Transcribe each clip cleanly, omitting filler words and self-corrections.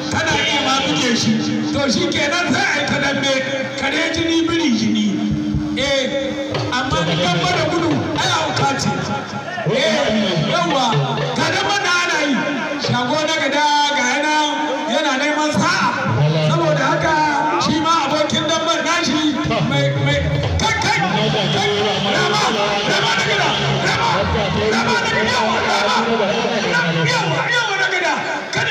kana iya ma buge shi to shi kenan sai a yi ta dambe kare jini biri jini amma da gaba da gudu ai hauka ce yawa ga dama da ana yi shago na gada ga yana neman sa'a saboda haka shi ma abokin damban nashi mai kai rama da gada rama da gada yawa da gada kada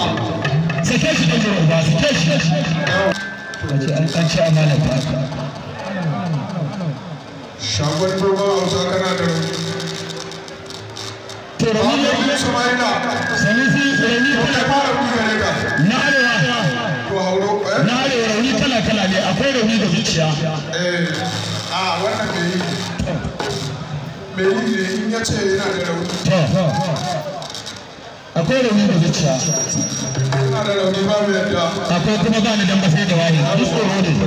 sake shi ɗan gura uba sake shi wace an ci amana ta shagon dogon hausa kana da to rauni ne sanisi rauni na arewa na arewa rauni kala kala ne akwai rauni da zuciya a wannan mai yi ne in ya ce yana da rauni akwai rauni da zuciya yana da rauni ba mu yadda akwai kuma ba ni dan ba sai da wani duk tsoro ne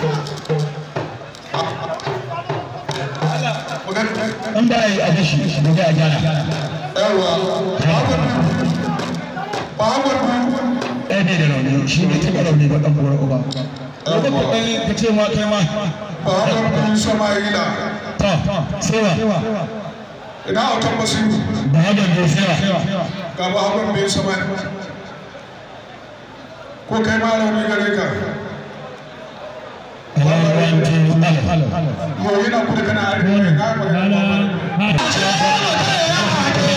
an ba yi a dashi da ga gyara yawa babu ɗaya ne da rauni shi ne taɓa rauni ba ɗan buwar uba wadda ka ɗan ka ce ma kai ma babu bin sama'ila ta sewa ina autan basiru babu bin sewa ga babu bin sama'ila ko kai ma rauni gare ka Hello. Mo yana kuda kana arewa ne ga